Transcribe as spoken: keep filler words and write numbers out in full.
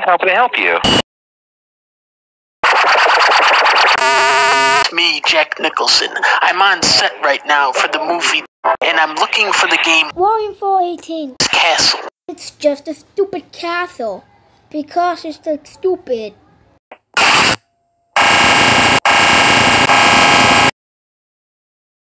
How can I help you? It's me, Jack Nicholson. I'm on set right now for the movie, and I'm looking for the game William Fiow eighteen. Castle. It's just a stupid castle. Because it's like stupid.